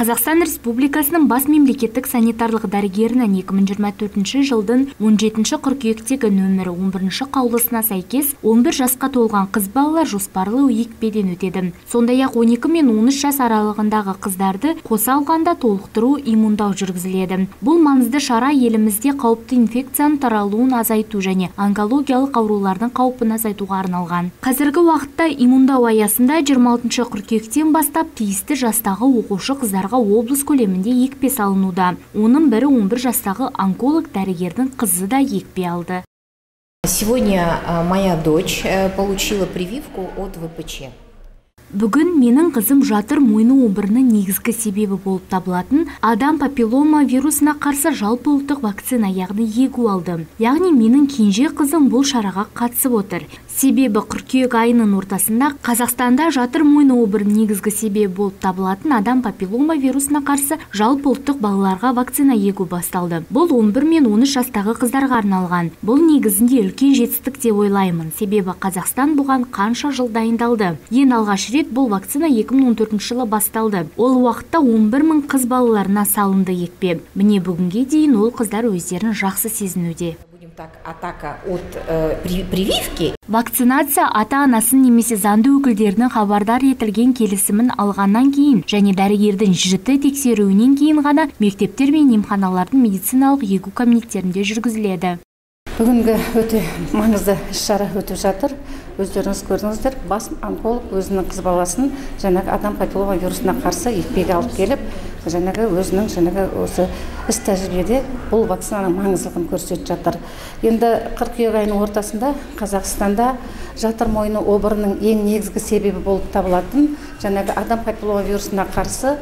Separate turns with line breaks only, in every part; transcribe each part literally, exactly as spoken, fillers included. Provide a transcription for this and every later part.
Қазақстан Республикасының бас мемлекеттік санитарлық дәрігерінің екі мың жиырма төртінші жылдың он жетінші қыркүйектегі нөмірі он бірінші қаулысына сәйкес он бір жасқа толған қыз балалар жоспарлы екпеден өтеді. Сондай-ақ он екі мен он үш жас аралығындағы қыздарды қоса алғанда толықтыру иммундау жүргізіледі. Бұл маңызды шара елімізде қауіпті инфекцияның таралуын азайту және онкологиялық аурулардың қаупін азайтуға арналған. Қазіргі уақытта иммундау аясында жиырма алтыншы қыркүйектен бастап тиісті жастағы оқушы қыздарға облыс көлемінде екпе салынуда. Оның бірі он бір жастағы онколог дәрігердің қызы да екпе алды.
Сегодня моя дочь получила прививку от вэ пэ че.
Бүгін менің қызым жатыр мойны обырының негізгі себебі болып табылатын адам папиллома вирусына қарсы жалпы ұлттық вакцина, яғни егу алды. Яғни менің кенже қызым бұл шараға қатысып отыр. Себебі қыркүйек айының ортасында Қазақстанда жатыр мойны обырының негізгі себебі болып табылатын адам папиллома вирусына қарсы жалпы ұлттық балаларға вакцина егу басталды. Бұл он бір мен он үш жастағы қыздарға арналған. Бұл негізінде үлкен жетістік деп ойлаймын. Себебі Қазақстан бұған қанша жыл дайындалды. Ең алғаш рет бұл вакцина екі мың он төртінші жылы басталды. Ол уақытта он бір мың қыз балаларына салынды екпе. Міне бүгінге дейін ол қыздар өздерін жақсы сезінуде.
Атака от э, прививки.
Вакцинация ата-анасын немесе заңды өкілдерінің хабардар етілген келісімін алғаннан кейін және дәрігердің жіті тексеруінен кейін ғана мектептер мен емханалардың медициналық егу кабинеттерінде жүргізіледі.
Бүгінгі өте маңызды іс-шара өтіп жатыр. Өздеріңіз көрдіңіздер, бас онколог өзінің қыз баласын жаңағы адам папиллома вирусына қарсы екпеге алып келіп, жаңағы өзінің жаңағы осы іс тәжірибеде бұл вакцинаның маңыздылығын көрсетіп жатыр. Енді қыркүйек айының ортасында Қазақстанда жатыр мойны обырының ең негізгі себебі болып табылатын жаңағы адам папиллома вирусына қарсы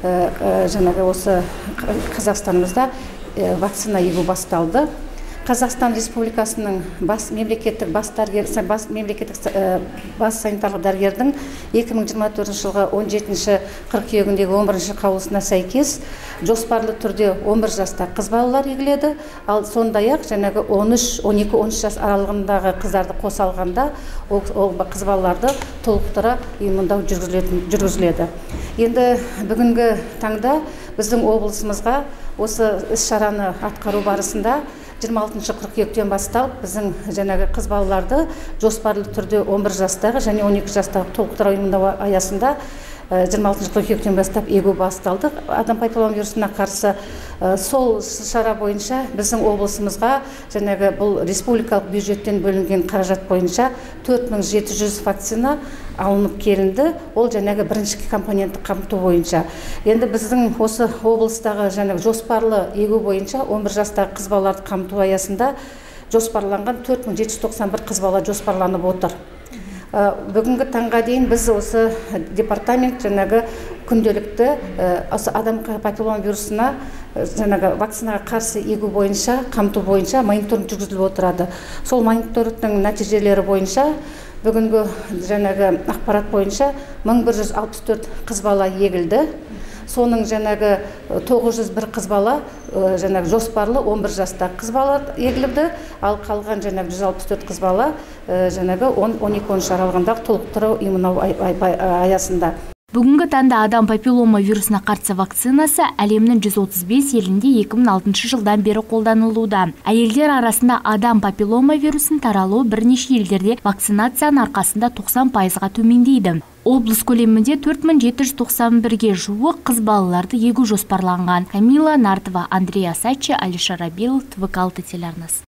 жаңағы осы Қазақстанымызда вакцина егу басталды. Қазақстан Республикасының бас мемлекеттік бас дәрігер, бас мемлекеттік бас санитарлық дәрігердің екі мың жиырма төртінші жылғы он жетінші қыркүйегіндегі он бірінші қаулысына сәйкес жоспарлы түрде он бір жаста қыз балалар егіледі, ал сондай-ақ жаңағы он үш он екі он үш жас аралығындағы қыздарды қоса алғанда ол қыз балаларды толықтыра иммундау жүргізіледі. Енді бүгінгі таңда біздің облысымызға осы іс-шараны атқару барысында жиырма алтыншы қыркүйектен бастап біздің жаңағы қыз балаларды жоспарлы түрде он бір жастағы және он екі жастағы толықтыру иммундау аясында жиырма алтыншы қыркүйектен бастап егу басталды. Адам папиллома вирусына қарсы сол шара бойынша біздің облысымызға жаңағы бұл республикалық бюджеттен бөлінген қаражат бойынша төрт мың жеті жүз вакцина алынып келінді. Ол жаңағы бірінші компонентті қамту бойынша. Енді біздің осы облыстағы жаңағы жоспарлы егу бойынша он бір жастағы қыз балаларды қамту аясында жоспарланған төрт мың жеті жүз тоқсан бір қыз бала жоспарланып отыр. Бүгінгі таңға дейін біз осы департамент жаңағы күнделікті осы адам папиллома вирусына жаңағы вакцинаға қарсы егу бойынша, қамту бойынша мониторинг жүргізіліп отырады. Сол мониторингтің нәтижелері бойынша бүгінгі жаңағы ақпарат бойынша мың бір жүз алпыс төрт қыз бала егілді. Соның жаңағы тоғыз жүз бір қыз бала жаңағы жоспарлы он бір жаста қыз бала егілді, ал қалған жаңағы жүз алпыс төрт қыз бала жаңағы он екі он үш аралығындағы толықтыру иммундау аясында.
Бүгінгі таңда адам папиллома вирусына қарсы вакцинасы әлемнің жүз отыз бес елінде екі мың алтыншы жылдан бері қолданылуда. Әйелдер арасында адам папиллома вирусын таралуы бірнеше елдерде вакцинацияның арқасында тоқсан пайызға төмендейді. Облыс көлемінде төрт мың жеті жүз тоқсан бірге жуық қыз балаларды егу жоспарланған. Камила Нартова, Андрей Асачи, Алишер Абилов, тэ вэ ка алты телеарнасы.